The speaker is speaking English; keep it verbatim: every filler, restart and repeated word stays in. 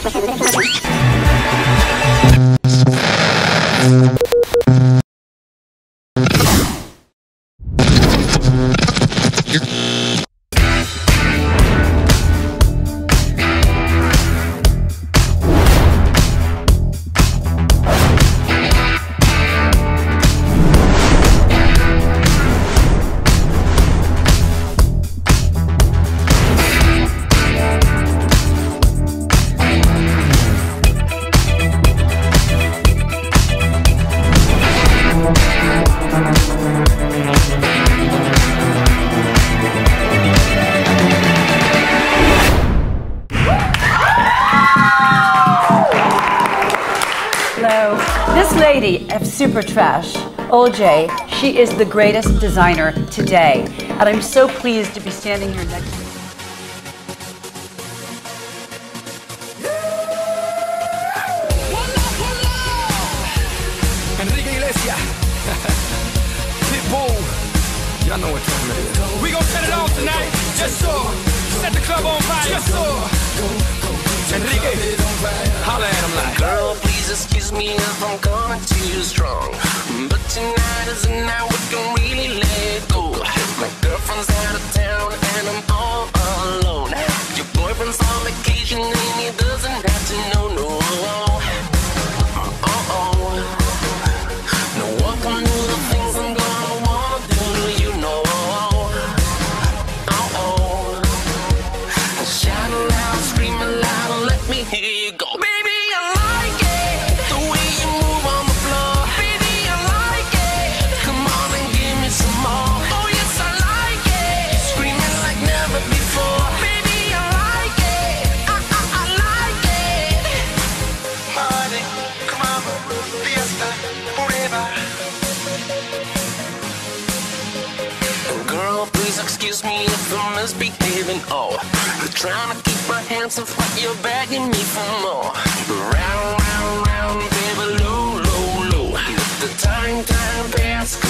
This lady of Super Trash, O J, she is the greatest designer today. And I'm so pleased to be standing here next to her. Enrique Iglesias. Pitbull. Y'all know what time it is. We gon' set it off tonight. Yes, sir. Set the club on fire. Yes, sir. Enrique. Holla at him like. Girl, please excuse me if I'm coming too strong, but tonight is the night we can really let go. My girlfriend's out of town and I'm all alone. Your boyfriend's on vacation and he doesn't have to know, no. Uh-oh. Now welcome to the things I'm gonna wanna do, you know. Uh-oh. Shout aloud, scream aloud, let me hear you go. Baby, I like it, the way you move on the floor. Baby, I like it, come on and give me some more. Oh yes, I like it, screaming like never before. Baby, I like it, I, I, I like it. Party, come on, fiesta, forever. Girl, please excuse me if I'm misbehaving. Oh, I'm trying to keep my hands off, but you're begging me for more. Round, round, round, baby, low, low, low. Let the time, time pass.